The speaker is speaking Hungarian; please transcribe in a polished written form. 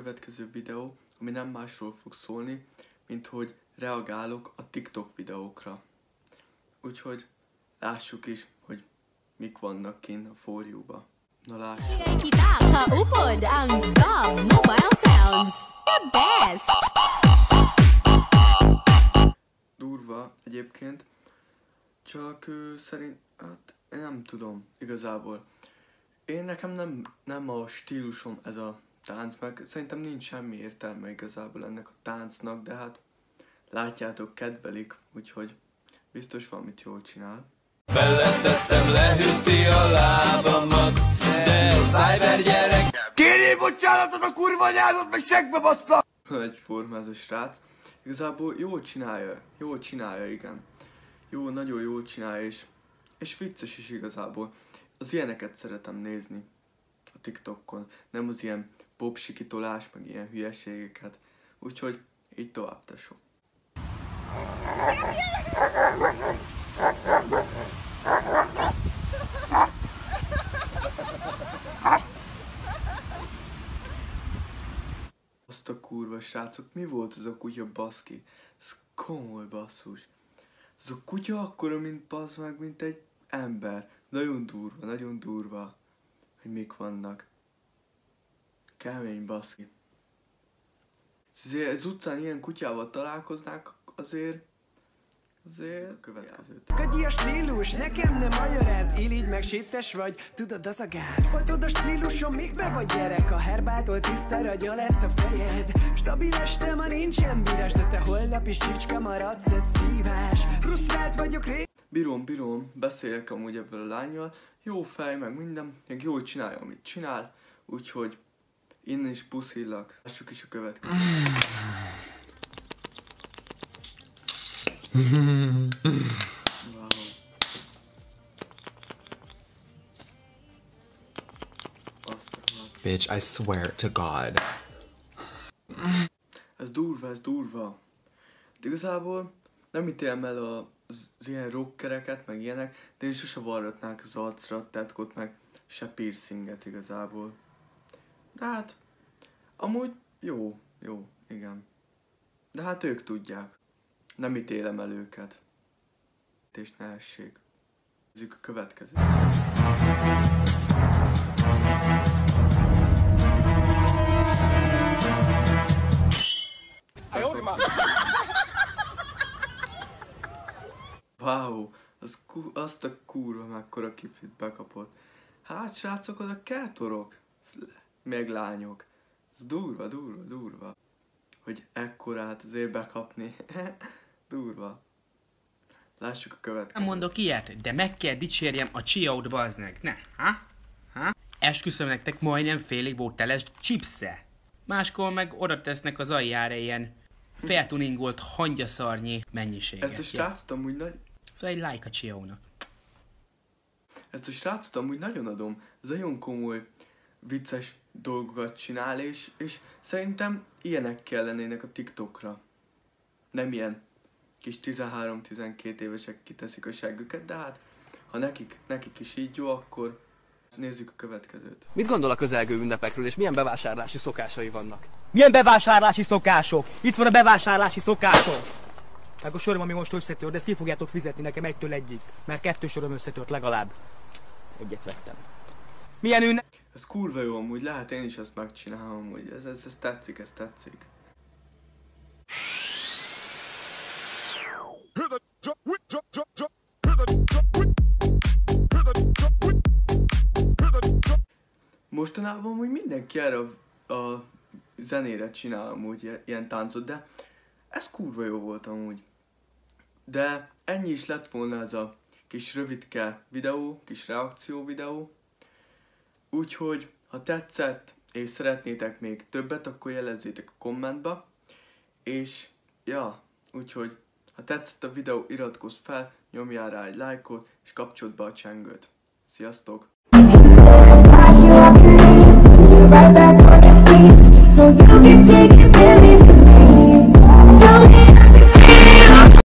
következő videó, ami nem másról fog szólni, mint hogy reagálok a TikTok videókra. Úgyhogy lássuk is, hogy mik vannak kint a For You-ba. Na lássuk. Durva egyébként, csak szerint, hát én nem tudom igazából. Nekem nem a stílusom ez a tánc, meg szerintem nincs semmi értelme igazából ennek a táncnak, de hát látjátok, kedvelik, úgyhogy biztos valamit jól csinál. Beleteszem, lehűti a lábamat, de szájver gyerek. Kérjél bocsánatot a kurva anyádot, meg segbe baszlak! Egyforma ez a srác. Igazából jól csinálja, igen. Jó, nagyon jól csinálja, és vicces is igazából. Az ilyeneket szeretem nézni a TikTokon, nem az ilyen popsikitolás, meg ilyen hülyeségeket. Úgyhogy így tovább, tesó. Azt a kurva srácok, mi volt az a kutya, baszki? Ez komoly basszus. Ez a kutya akkora, mint bassz meg, mint egy ember. Nagyon durva, hogy mik vannak. Kemény, baszki. Az utcán ilyen kutyával találkoznák, azért következőt. Gagyi a stílus, nekem nem magyaráz, irigy meg sétes vagy, tudod az a gáz. Folytod a stílusom, még be vagy gyerek, a herbától tiszta ragya lett a fejed. Stabil este, ma nincsen bírás, de te holnap is csicska maradsz, ez szívás. Frusztrált vagyok Bírom, beszéljek amúgy ebből a lányjal, jó fej, meg minden, meg jól csinálja, amit csinál, úgyhogy innen is puszillak. Lássuk is a következőt. Wow. Bitch, I swear to God. Ez durva. De igazából nem ítélem el az ilyen rockereket, meg ilyenek, de én sose varratnák az arcra tetkot, meg se piercinget igazából. De hát, amúgy jó, igen. De hát ők tudják. Nem ítélem el őket. És ne essék. Nézzük a következőt. Wow, azt a kurva mekkora kiflit bekapott. Hát srácok, oda keltorok, meg lányok. Ez durva. Hogy ekkorát azért bekapni. Durva. Lássuk a következőt. Nem mondok ilyet, de meg kell dicsérjem a Chia-ot, bazd meg. Ne, ha? Esküszöm nektek, majdnem félig volt teles chipsze. Máskor meg oda tesznek az aljára ilyen feltuningolt hangyaszarnyi mennyiséget. Ezt a srácot amúgy Szóval egy like a Chia-nak. Ezt a srácot amúgy nagyon adom. Ez nagyon komoly, vicces dolgokat csinál, és szerintem ilyenek kellenének a TikTokra. Nem ilyen kis 13-12 évesek kiteszik a seggüket, de hát ha nekik is így jó, akkor nézzük a következőt. Mit gondol a közelgő ünnepekről, és milyen bevásárlási szokásai vannak? Milyen bevásárlási szokások? Itt van a bevásárlási szokások! Meg a sorom, ami most összetört, de ezt ki fogjátok fizetni nekem 1-től 1-ig, mert 2 sorom összetört legalább. Egyet vettem. Milyen ünnep? Ez kurva jó amúgy, lehet én is ezt megcsinálom amúgy, ez tetszik. Mostanában amúgy mindenki erre a zenére csinál amúgy ilyen táncot, de ez kurva jó volt amúgy. De ennyi is lett volna ez a kis rövidke videó, kis reakció videó. Úgyhogy, ha tetszett, és szeretnétek még többet, akkor jelezzétek a kommentbe. És, ja, úgyhogy, ha tetszett a videó, iratkozz fel, nyomjál rá egy lájkot, és kapcsold be a csengőt. Sziasztok! So you